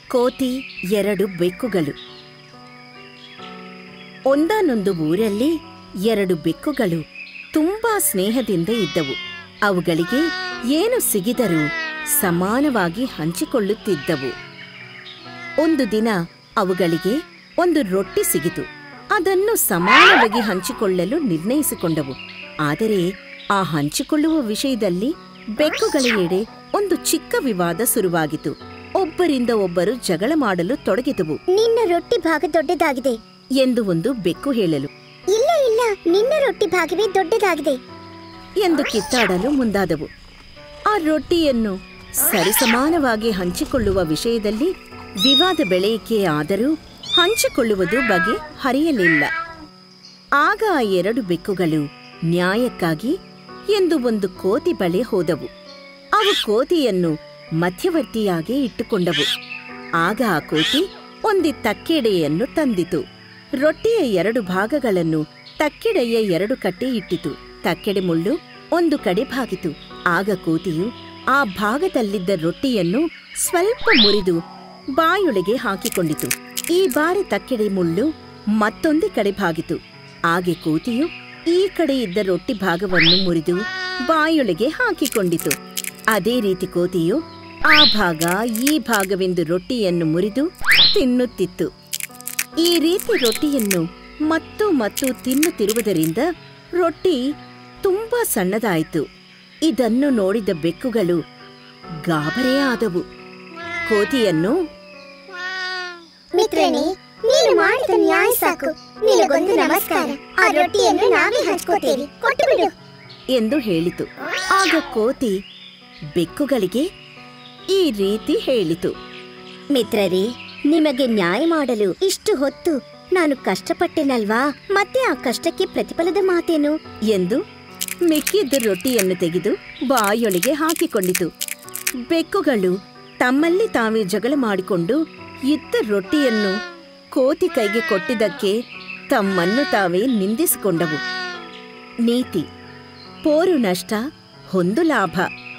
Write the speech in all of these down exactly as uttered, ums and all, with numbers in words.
ಕೋತಿ ಎರಡು ಬೆಕ್ಕುಗಳು. ಒಂದಾನೊಂದು ಊರಲ್ಲಿ ಎರಡು ಬೆಕ್ಕುಗಳು ತುಂಬಾ ಸ್ನೇಹದಿಂದ ಇದ್ದವು. ಅವುಗಳಿಗೆ ಏನು ಸಿಗಿದರೂ ಸಮಾನವಾಗಿ ಹಂಚಿಕೊಳ್ಳುತ್ತಿದ್ದವು. ಒಂದು ದಿನ ಅವುಗಳಿಗೆ ಒಂದು ರೊಟ್ಟಿ ಸಿಗಿತು. ಅದನ್ನು ಸಮಾನವಾಗಿ ಹಂಚಿಕೊಳ್ಳಲು ನಿರ್ಣಯಿಸಿಕೊಂಡವು. ಆದರೆ ಆ ಹಂಚಿಕೊಳ್ಳುವ ವಿಷಯದಲ್ಲಿ ಬೆಕ್ಕುಗಳ ಎಡೆ ಒಂದು ಚಿಕ್ಕ ವಿವಾದ ಶುರುವಾಗಿತು. ಒಬ್ಬರಿಂದ ಒಬ್ಬರು ಜಗಳ ಮಾಡಲು ತೊಡಗಿದವು. ನಿನ್ನ ರೊಟ್ಟಿ ಭಾಗ ದೊಡ್ಡದಾಗಿದೆ ಎಂದು ಒಂದು ಬೆಕ್ಕು ಹೇಳಲು, ಇಲ್ಲ ಇಲ್ಲ ನಿನ್ನ ರೊಟ್ಟಿ ಭಾಗವೇ ದೊಡ್ಡದಾಗಿದೆ ಎಂದು ಕಿತ್ತಾಡಲು ಮುಂದಾದವು. ಆ ರೊಟ್ಟಿಯನ್ನು ಸರಿಸಮಾನವಾಗಿ ಹಂಚಿಕೊಳ್ಳುವ ವಿಷಯದಲ್ಲಿ ವಿವಾದ ಬೆಳೆಯಿಕೆ ಆದರೂ ಹಂಚಿಕೊಳ್ಳುವುದು ಬಗ್ಗೆ ಹರಿಯಲಿಲ್ಲ. ಆಗ ಆ ಎರಡು ಬೆಕ್ಕುಗಳು ನ್ಯಾಯಕ್ಕಾಗಿ ಎಂದು ಒಂದು ಕೋತಿ ಬಳಿ ಹೋದವು. ಅವು ಕೋತಿಯನ್ನು ಮಧ್ಯವರ್ತಿಯಾಗಿ ಇಟ್ಟುಕೊಂಡವು. ಆಗ ಆ ಕೋತಿ ಒಂದು ತಕ್ಕೆಡೆಯನ್ನು ತಂದಿತು. ರೊಟ್ಟಿಯ ಎರಡು ಭಾಗಗಳನ್ನು ತಕ್ಕೆಡೆಯ ಎರಡು ಕಟ್ಟೆ ಇಟ್ಟಿತು. ತಕ್ಕೆಡೆ ಮುಳ್ಳು ಒಂದು ಕಡೆ ಬಾಗಿತು. ಆಗ ಕೋತಿಯು ಆ ಭಾಗದಲ್ಲಿದ್ದ ರೊಟ್ಟಿಯನ್ನು ಸ್ವಲ್ಪ ಮುರಿದು ಬಾಯೊಳಗೆ ಹಾಕಿಕೊಂಡಿತು. ಈ ಬಾರಿ ತಕ್ಕೆಡೆ ಮುಳ್ಳು ಮತ್ತೊಂದು ಕಡೆ ಬಾಗಿತು. ಹಾಗೆ ಕೋತಿಯು ಈ ಕಡೆ ಇದ್ದ ರೊಟ್ಟಿ ಭಾಗವನ್ನು ಮುರಿದು ಬಾಯೊಳಗೆ ಹಾಕಿಕೊಂಡಿತು. ಅದೇ ರೀತಿ ಕೋತಿಯು ಆ ಭಾಗ ಈ ಭಾಗವೆಂದು ರೊಟ್ಟಿಯನ್ನು ಮುರಿದು ತಿನ್ನುತ್ತಿತ್ತು. ಈ ರೀತಿ ರೊಟ್ಟಿಯನ್ನು ಮತ್ತು ಮತ್ತು ತಿನ್ನುತ್ತಿರುವುದರಿಂದ ರೊಟ್ಟಿ ತುಂಬಾ ಸಣ್ಣದಾಯಿತು. ಇದನ್ನು ನೋಡಿದ ಬೆಕ್ಕುಗಳು ಗಾಬರಿಯೇ ಆದವು. ಕೋತಿಯನ್ನು, ಮಿತ್ರನೇ, ನೀನು ಮಾಡಿದ ನ್ಯಾಯ ಸಾಕು. ನಿನಗೊಂದು ನಮಸ್ಕಾರ. ಆ ರೊಟ್ಟಿಯನ್ನು ನಾವೇ ಹಂಚ್ಕೋತೇವೆ, ಕೊಟ್ಟು ಬಿಡು ಎಂದು ಹೇಳಿತು. ಆಗ ಕೋತಿ ಬೆಕ್ಕುಗಳಿಗೆ ಈ ರೀತಿ ಹೇಳಿತು, ಮಿತ್ರರೇ, ನಿಮಗೆ ನ್ಯಾಯ ಮಾಡಲು ಇಷ್ಟು ಹೊತ್ತು ನಾನು ಕಷ್ಟಪಟ್ಟೆನಲ್ವಾ? ಮತ್ತೆ ಆ ಕಷ್ಟಕ್ಕೆ ಪ್ರತಿಫಲದ ಮಾತೇನು ಎಂದು ಮಿಕ್ಕಿದ್ದ ರೊಟ್ಟಿಯನ್ನು ತೆಗೆದು ಬಾಯೊಳಗೆ ಹಾಕಿಕೊಂಡಿತು. ಬೆಕ್ಕುಗಳು ತಮ್ಮಲ್ಲಿ ತಾವೇ ಜಗಳ ಮಾಡಿಕೊಂಡು ಇದ್ದ ರೊಟ್ಟಿಯನ್ನು ಕೋತಿ ಕೈಗೆ ಕೊಟ್ಟಿದ್ದಕ್ಕೆ ತಮ್ಮನ್ನು ತಾವೇ ನಿಂದಿಸಿಕೊಂಡವು. ನೀತಿ: ಪೋರು ನಷ್ಟ, ಹೊಂದು ಲಾಭ.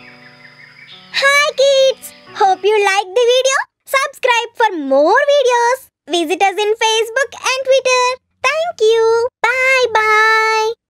Hi kids! Hope you like the video. Subscribe for more videos. Visit us in Facebook and Twitter. Thank you. Bye bye.